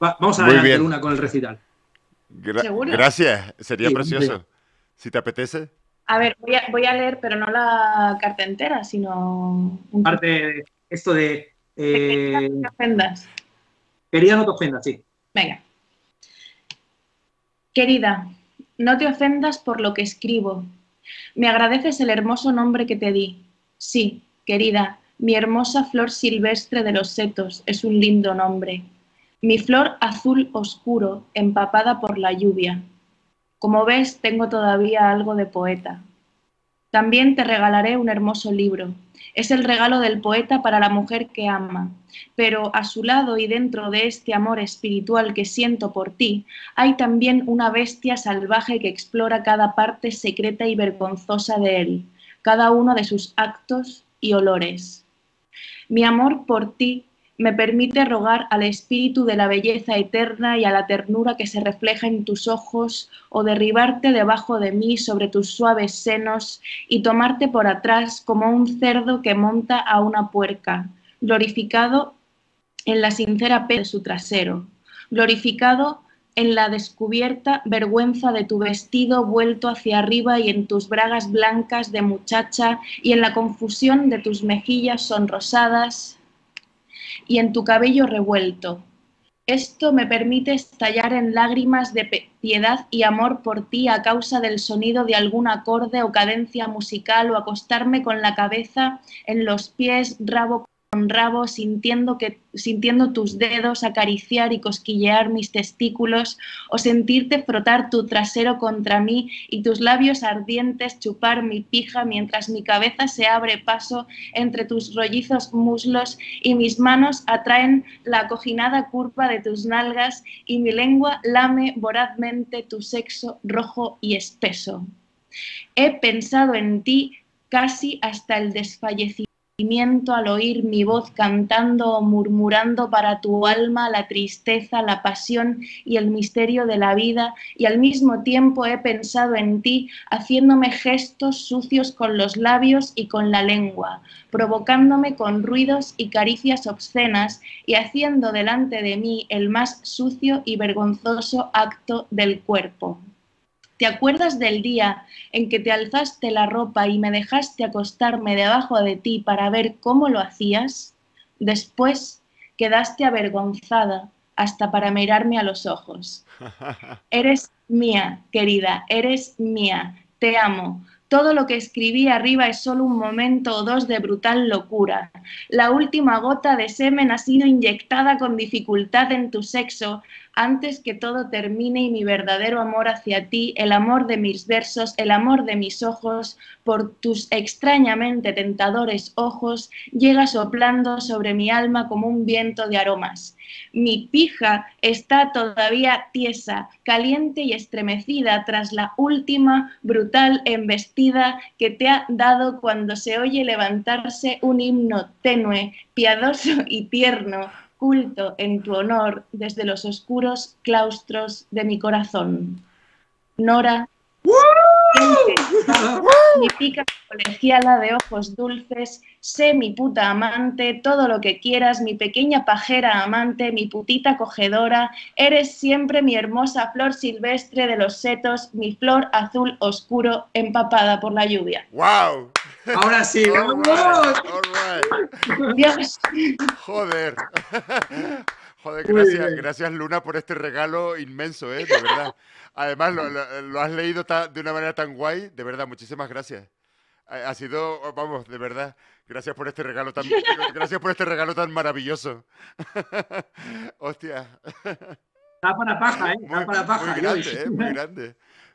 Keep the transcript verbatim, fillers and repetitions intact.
Va- vamos Muy adelante, bien. Luna, con el recital. Gra- ¿Seguro? gracias, sería Sí, vamos allá. precioso. Si te apetece. A ver, voy a, voy a leer, pero no la carta entera, sino un trozo. Parte de esto de eh, No te ofendas. querida, no te ofendas, sí. Venga. Querida, no te ofendas por lo que escribo. Me agradeces el hermoso nombre que te di. Sí, querida, mi hermosa flor silvestre de los setos es un lindo nombre. Mi flor azul oscuro, empapada por la lluvia. Como ves, tengo todavía algo de poeta. También te regalaré un hermoso libro. Es el regalo del poeta para la mujer que ama. Pero a su lado y dentro de este amor espiritual que siento por ti, hay también una bestia salvaje que explora cada parte secreta y vergonzosa de él, cada uno de sus actos y olores. Mi amor por ti me permite rogar al espíritu de la belleza eterna y a la ternura que se refleja en tus ojos o derribarte debajo de mí sobre tus suaves senos y tomarte por atrás como un cerdo que monta a una puerca, glorificado en la sincera pena de su trasero, glorificado en la descubierta vergüenza de tu vestido vuelto hacia arriba y en tus bragas blancas de muchacha y en la confusión de tus mejillas sonrosadas y en tu cabello revuelto. Esto me permite estallar en lágrimas de piedad y amor por ti a causa del sonido de algún acorde o cadencia musical o acostarme con la cabeza en los pies, rabo con rabo, sintiendo, que, sintiendo tus dedos acariciar y cosquillear mis testículos o sentirte frotar tu trasero contra mí y tus labios ardientes chupar mi pija mientras mi cabeza se abre paso entre tus rollizos muslos y mis manos atraen la acojinada curva de tus nalgas y mi lengua lame vorazmente tu sexo rojo y espeso. He pensado en ti casi hasta el desfallecimiento al oír mi voz cantando o murmurando para tu alma la tristeza, la pasión y el misterio de la vida, y al mismo tiempo he pensado en ti haciéndome gestos sucios con los labios y con la lengua, provocándome con ruidos y caricias obscenas y haciendo delante de mí el más sucio y vergonzoso acto del cuerpo. ¿Te acuerdas del día en que te alzaste la ropa y me dejaste acostarme debajo de ti para ver cómo lo hacías? Después quedaste avergonzada hasta para mirarme a los ojos. Eres mía, querida, eres mía, te amo. Todo lo que escribí arriba es solo un momento o dos de brutal locura. La última gota de semen ha sido inyectada con dificultad en tu sexo antes que todo termine y mi verdadero amor hacia ti, el amor de mis versos, el amor de mis ojos, por tus extrañamente tentadores ojos, llega soplando sobre mi alma como un viento de aromas. Mi pija está todavía tiesa, caliente y estremecida tras la última brutal embestida que te ha dado cuando se oye levantarse un himno tenue, piadoso y tierno, culto en tu honor desde los oscuros claustros de mi corazón. Nora, mi pica colegiala de ojos dulces, sé mi puta amante, todo lo que quieras, mi pequeña pajera amante, mi putita cogedora, eres siempre mi hermosa flor silvestre de los setos, mi flor azul oscuro empapada por la lluvia. ¡Wow! Ahora sí, All ¡vamos! right, all right. Dios. Joder. Joder, Muy gracias, bien. gracias Luna por este regalo inmenso, ¿eh? De verdad. Además, lo, lo- lo has leído ta- de una manera tan guay, de verdad, muchísimas gracias. Ha, ha sido, vamos, de verdad, gracias por este regalo tan, gracias por este regalo tan maravilloso. Hostia, Da para paja, ¿eh? Da muy, para muy paja, Joyce. grande, ¿eh? Muy grande.